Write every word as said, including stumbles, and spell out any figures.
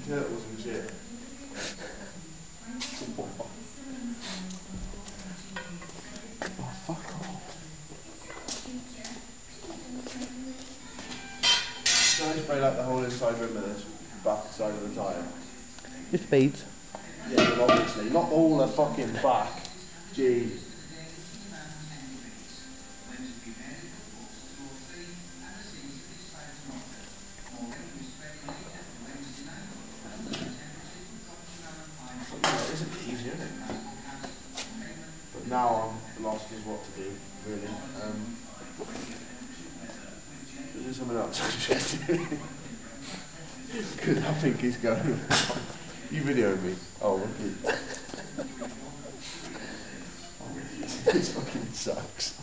turtles and shit. Oh, fuck off. Can I spray like the whole inside rim of this back side of the tyre? Just speeds. Yeah, but obviously, not all the fucking back. Gee. Yeah, it isn't easy, is it? But now I'm lost as what to do, really. Um, is there something else I should do? Because I think he's going. You videoed me. Oh, okay. This fucking sucks.